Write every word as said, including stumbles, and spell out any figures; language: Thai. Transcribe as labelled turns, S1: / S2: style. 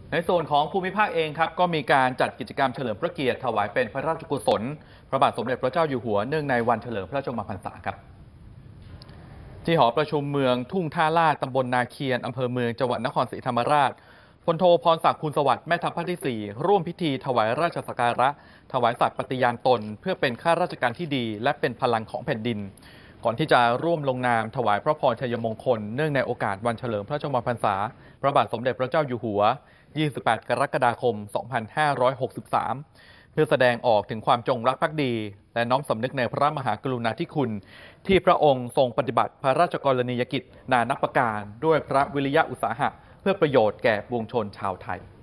S1: ในส่วนของภูมิภาคเองครับก็มีการจัดกิจกรรมเฉลิมพระเกียรติถวายเป็นพระราชกุศลพระบาทสมเด็จพระเจ้าอยู่หัวเนื่องในวันเฉลิมพระชนมพรรษาครับที่หอประชุมเมืองทุ่งท่าลาดตำบลนาเคียนอำเภอเมืองจังหวัดนครศรีธรรมราชพลโทพรศักดิ์ภูลสวัสดิ์แม่ทัพภาคที่สี่ร่วมพิธีถวายราชสักการะถวายสัตย์ปฏิญาณตนเพื่อเป็นข้าราชการที่ดีและเป็นพลังของแผ่นดินก่อนที่จะร่วมลงนามถวายพระพรชัยมงคลเนื่องในโอกาสวันเฉลิมพระชนมพรรษาพระบาทสมเด็จพระเจ้าอยู่หัวยี่สิบแปด กรกฎาคม สองพันห้าร้อยหกสิบสาม เพื่อแสดงออกถึงความจงรักภักดีและน้อมสำนึกในพระมหากรุณาธิคุณที่พระองค์ทรงปฏิบัติพระราชกรณียกิจนานับประการด้วยพระวิริยะอุตสาหะเพื่อประโยชน์แก่ปวงชนชาวไทย